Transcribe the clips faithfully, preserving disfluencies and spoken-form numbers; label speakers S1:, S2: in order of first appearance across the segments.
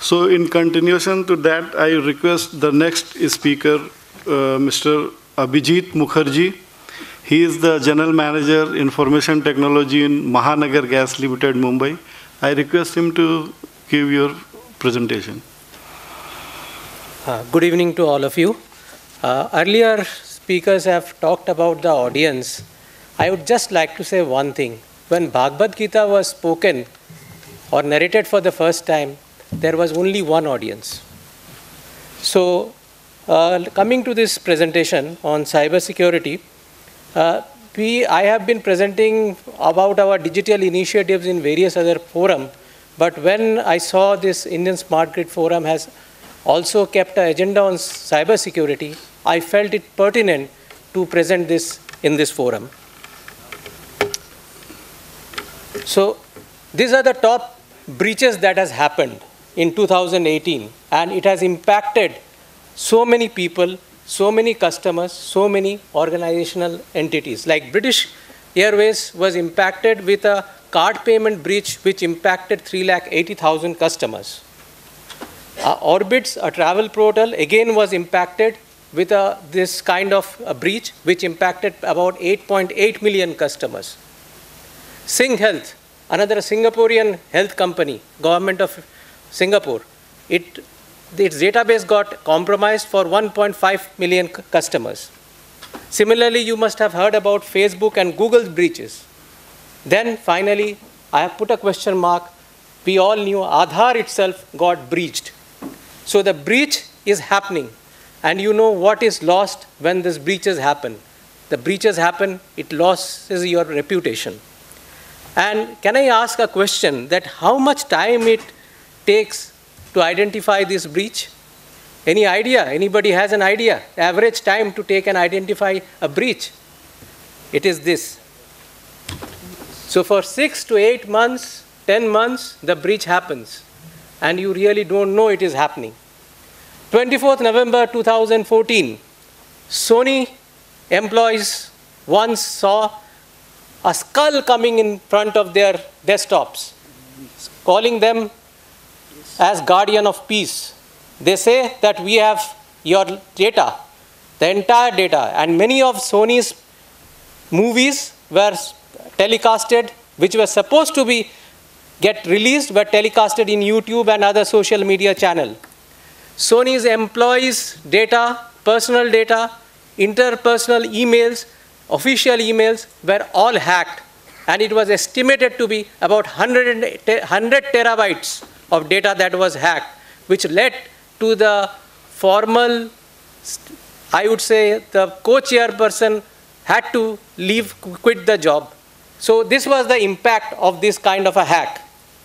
S1: So in continuation to that, I request the next speaker, uh, Mister Abhijeet Mukherjee. He is the General Manager, Information Technology in Mahanagar Gas Limited, Mumbai. I request him to give your presentation.
S2: Uh, good evening to all of you. Uh, earlier speakers have talked about the audience. I would just like to say one thing. When Bhagavad Gita was spoken or narrated for the first time, there was only one audience. So, uh, coming to this presentation on cybersecurity, uh, we, I have been presenting about our digital initiatives in various other forums, but when I saw this Indian Smart Grid Forum has also kept an agenda on cybersecurity, I felt it pertinent to present this in this forum. So, these are the top breaches that has happened in two thousand eighteen, and it has impacted so many people, so many customers, so many organizational entities. Like British Airways was impacted with a card payment breach which impacted three lakh eighty thousand customers. Uh, Orbitz, a travel portal, again was impacted with a, this kind of a breach which impacted about eight point eight million customers. Sing Health, another Singaporean health company, government of Singapore, it, its database got compromised for one point five million customers. Similarly, you must have heard about Facebook and Google's breaches. Then finally, I have put a question mark. We all knew Aadhaar itself got breached. So the breach is happening, and you know what is lost when these breaches happen. The breaches happen, it loses your reputation. And can I ask a question that how much time it takes to identify this breach? Any idea? Anybody has an idea? Average time to take and identify a breach? It is this. So for six to eight months, ten months, the breach happens. And you really don't know it is happening. twenty-fourth November two thousand fourteen, Sony employees once saw a skull coming in front of their desktops, calling them as guardian of peace. They say that we have your data, the entire data, and many of Sony's movies were telecasted, which were supposed to be get released, but telecasted in YouTube and other social media channel. Sony's employees' data, personal data, interpersonal emails, official emails were all hacked, and it was estimated to be about one hundred terabytes of data that was hacked, which led to the formal, I would say, the co-chairperson had to leave, quit the job. So this was the impact of this kind of a hack.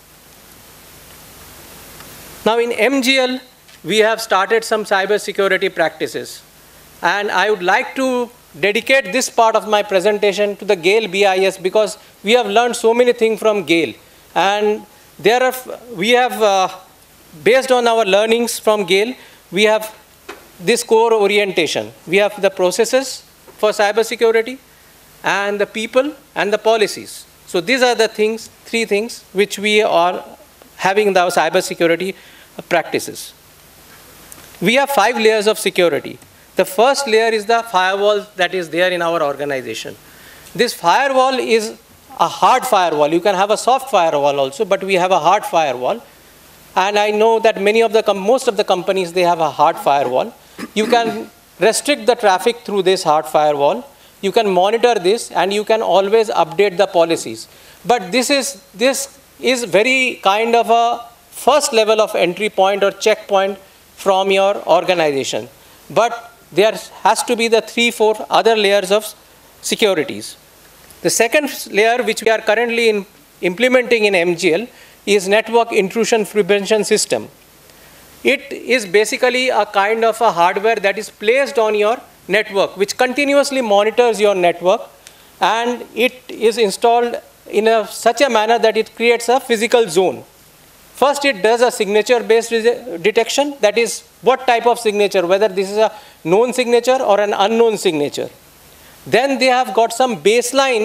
S2: Now in M G L, we have started some cybersecurity practices. And I would like to dedicate this part of my presentation to the Gale B I S because we have learned so many things from Gale. And there are, we have, uh, based on our learnings from Gale, we have this core orientation. We have the processes for cybersecurity, and the people, and the policies. So these are the things, three things, which we are having in our cybersecurity practices. We have five layers of security. The first layer is the firewall that is there in our organization. This firewall is a hard firewall. You can have a soft firewall also, but we have a hard firewall. And I know that many of the, most of the companies, they have a hard firewall. You can restrict the traffic through this hard firewall. You can monitor this, and you can always update the policies. But this is, this is very kind of a first level of entry point or checkpoint from your organization. But there has to be the three, four other layers of securities. The second layer, which we are currently in implementing in M G L, is network intrusion prevention system. It is basically a kind of a hardware that is placed on your network, which continuously monitors your network, and it is installed in a, such a manner that it creates a physical zone. First, it does a signature-based detection, that is what type of signature, whether this is a known signature or an unknown signature. Then they have got some baseline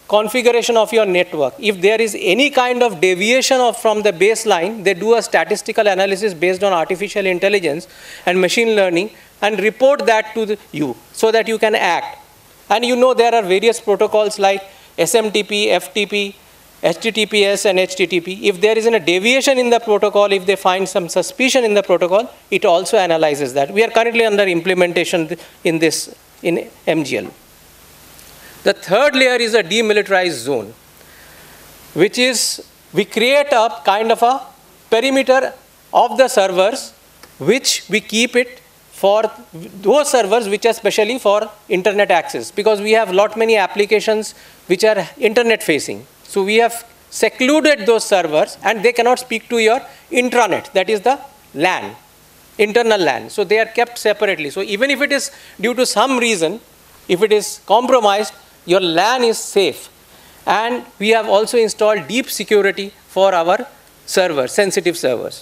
S2: configuration of your network, if there is any kind of deviation of from the baseline, they do a statistical analysis based on artificial intelligence and machine learning and report that to the, you so that you can act. And you know there are various protocols like S M T P, F T P, H T T P S and H T T P. If there is a deviation in the protocol, if they find some suspicion in the protocol, it also analyzes that. We are currently under implementation in this in M G L. The third layer is a demilitarized zone, which is we create a kind of a perimeter of the servers, which we keep it for those servers which are specially for internet access, because we have lot many applications which are internet facing. So we have secluded those servers and they cannot speak to your intranet, that is the LAN, internal LAN. So they are kept separately. So even if it is due to some reason, if it is compromised, your LAN is safe. And we have also installed deep security for our servers, sensitive servers.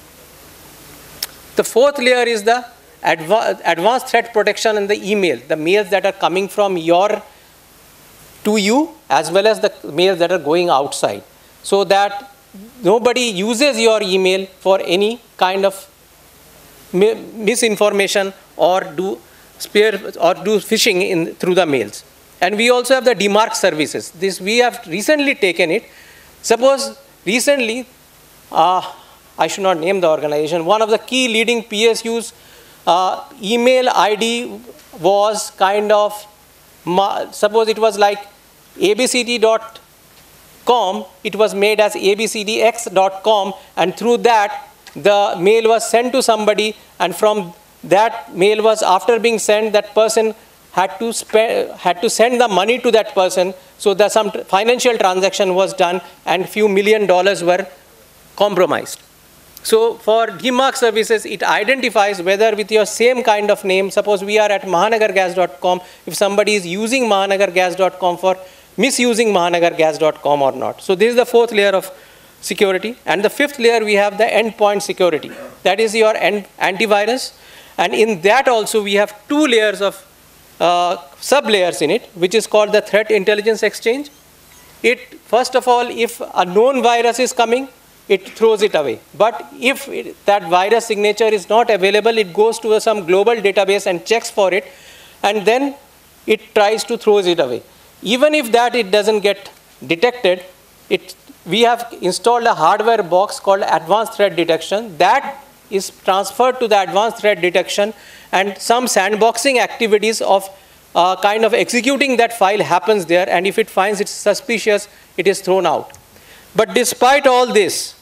S2: The fourth layer is the adva advanced threat protection in the email, the mails that are coming from your to you as well as the mails that are going outside, so that nobody uses your email for any kind of mi misinformation or do spear or do phishing in through the mails. And we also have the demarc services. This we have recently taken it. Suppose recently, uh, I should not name the organization, one of the key leading P S Us uh, email I D was kind of, suppose it was like A B C D dot com, it was made as A B C D X dot com, and through that the mail was sent to somebody, and from that mail was, after being sent, that person had to spend, had to send the money to that person, so that some financial transaction was done and few million dollars were compromised. So for demarc services, it identifies whether with your same kind of name, suppose we are at mahanagar gas dot com, if somebody is using mahanagar gas dot com for misusing mahanagar gas dot com or not. So this is the fourth layer of security. And the fifth layer, we have the endpoint security. That is your end antivirus. And in that also we have two layers of uh, sub-layers in it, which is called the threat intelligence exchange. It, first of all, if a known virus is coming, it throws it away. But if it, that virus signature is not available, it goes to some global database and checks for it, and then it tries to throw it away. Even if that it doesn't get detected, it, we have installed a hardware box called advanced threat detection that is transferred to the advanced threat detection, and some sandboxing activities of uh, kind of executing that file happens there, and if it finds it's suspicious, it is thrown out. But despite all this,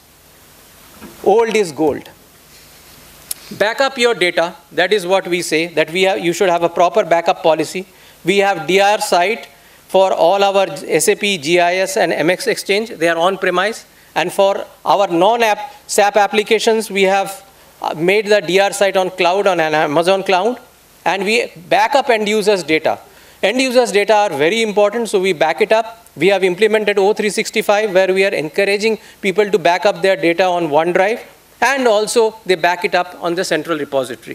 S2: old is gold. Back up your data. That is what we say, that we have, you should have a proper backup policy. We have D R site for all our S A P, G I S, and M X Exchange. They are on-premise. And for our non-app S A P applications, we have made the D R site on cloud, on an Amazon cloud. And we back up end users' data. End users' data are very important, so we back it up. We have implemented O three sixty-five, where we are encouraging people to back up their data on OneDrive, and also they back it up on the central repository.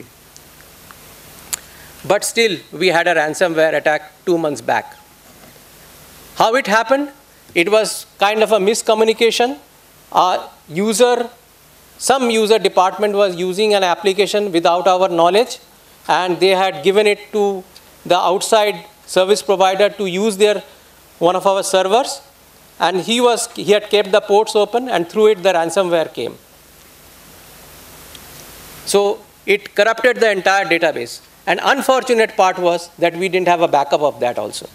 S2: But still, we had a ransomware attack two months back. How it happened? It was kind of a miscommunication. Our user, some user department was using an application without our knowledge, and they had given it to the outside service provider to use their one of our servers, and he was he had kept the ports open, and through it the ransomware came. So it corrupted the entire database. And unfortunate part was that we didn't have a backup of that also.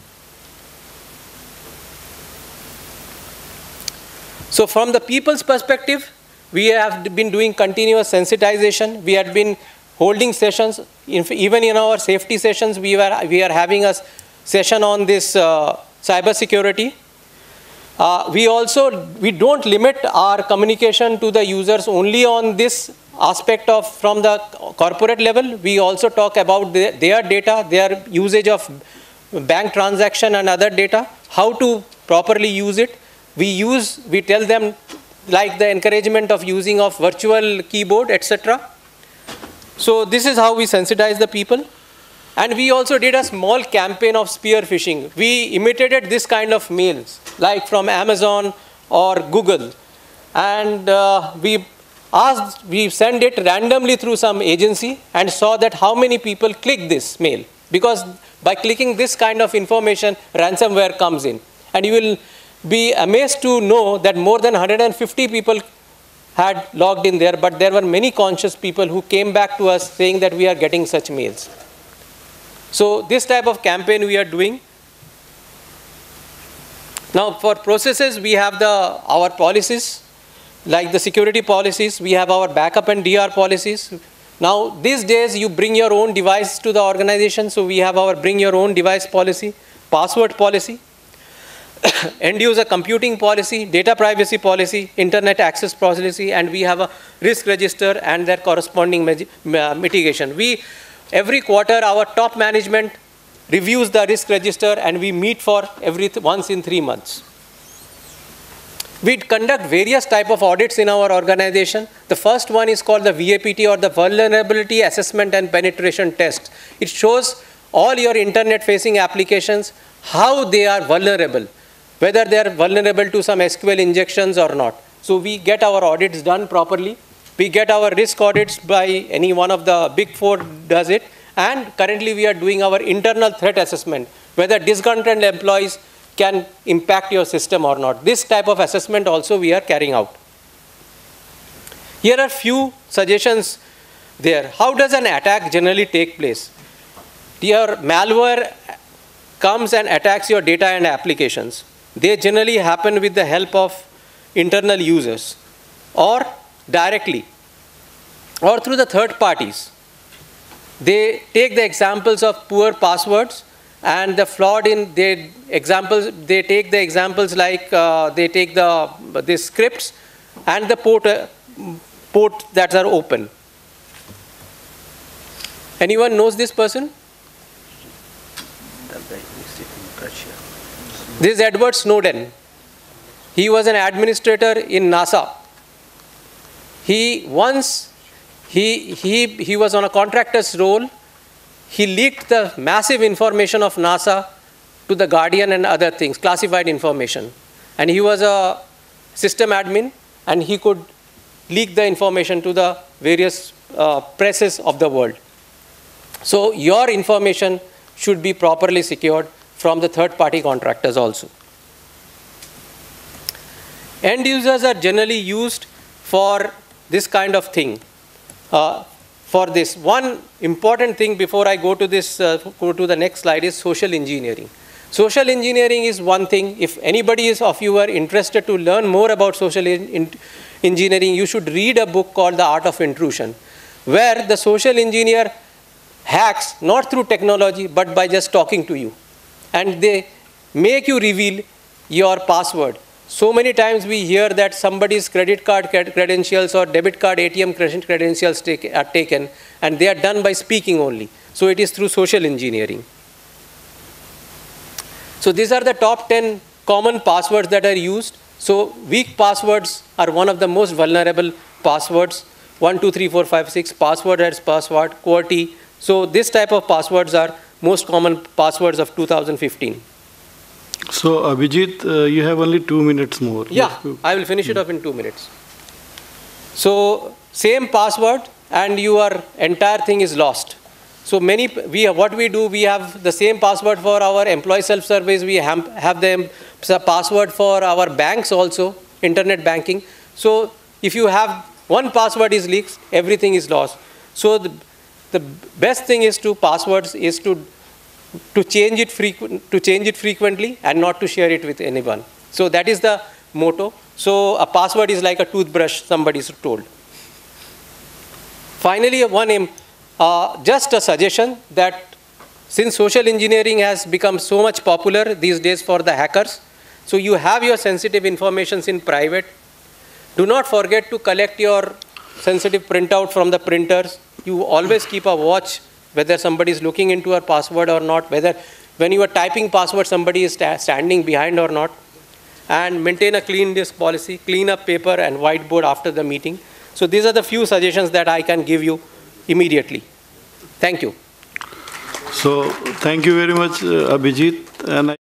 S2: So from the people's perspective, we have been doing continuous sensitization. We had been holding sessions. Even in our safety sessions, we were we are having a session on this uh, cyber security. Uh, we also, we don't limit our communication to the users only on this aspect of from the corporate level. We also talk about the, their data, their usage of bank transaction and other data, how to properly use it. We use, we tell them like the encouragement of using of virtual keyboard, et cetera. So this is how we sensitize the people. And we also did a small campaign of spear phishing. We imitated this kind of mails, like from Amazon or Google. And uh, we asked, we sent it randomly through some agency and saw that how many people click this mail. Because by clicking this kind of information, ransomware comes in. And you will be amazed to know that more than one hundred fifty people had logged in there, but there were many conscious people who came back to us saying that we are getting such mails. So this type of campaign we are doing. Now for processes, we have the, our policies, like the security policies. We have our backup and D R policies. Now these days you bring your own device to the organization. So we have our bring your own device policy, password policy, end user computing policy, data privacy policy, internet access policy, and we have a risk register and their corresponding mitigation. We, every quarter, our top management reviews the risk register, and we meet for every th once in three months. We conduct various type of audits in our organization. The first one is called the V A P T, or the Vulnerability Assessment and Penetration Test. It shows all your internet-facing applications, how they are vulnerable, whether they are vulnerable to some S Q L injections or not. So we get our audits done properly. We get our risk audits by any one of the big four does it. And currently we are doing our internal threat assessment, whether disgruntled employees can impact your system or not. This type of assessment also we are carrying out. Here are few suggestions there. How does an attack generally take place? Your malware comes and attacks your data and applications. They generally happen with the help of internal users, or directly, or through the third parties. They take the examples of poor passwords and the flawed in their examples. They take the examples like uh, they take the, the scripts and the port, uh, port that are open. Anyone knows this person? This is Edward Snowden. He was an administrator in NASA. He once, he, he, he was on a contractor's role. He leaked the massive information of NASA to the Guardian and other things, classified information. And he was a system admin, and he could leak the information to the various uh, presses of the world. So your information should be properly secured from the third-party contractors also. End users are generally used for this kind of thing. Uh, for this, one important thing before I go to this, uh, go to the next slide, is social engineering. Social engineering is one thing. If anybody is of you are interested to learn more about social in engineering, you should read a book called The Art of Intrusion, where the social engineer hacks not through technology but by just talking to you. And they make you reveal your password. So many times we hear that somebody's credit card credentials or debit card A T M credentials take, are taken, and they are done by speaking only. So it is through social engineering. So these are the top ten common passwords that are used. So weak passwords are one of the most vulnerable passwords. one, two, three, four, five, six, password as password, QWERTY. So this type of passwords are most common passwords of two thousand fifteen.
S1: So Abhijeet, uh, you have only two minutes more.
S2: Yeah, I will finish it up in two minutes. So same password and your entire thing is lost. So many, we what we do, we have the same password for our employee self-service. We have, have the password for our banks also, internet banking. So if you have one password is leaked, everything is lost. So the, the best thing is to passwords is to to change it frequent, to change it frequently and not to share it with anyone. So that is the motto. So a password is like a toothbrush, somebody is told. Finally, one aim, uh, just a suggestion that since social engineering has become so much popular these days for the hackers, so you have your sensitive information in private. Do not forget to collect your sensitive printout from the printers. You always keep a watch whether somebody is looking into your password or not, whether when you are typing password somebody is sta standing behind or not, and maintain a clean disk policy, clean up paper and whiteboard after the meeting. So these are the few suggestions that I can give you immediately. Thank you.
S1: So thank you very much, uh, Abhijeet. And I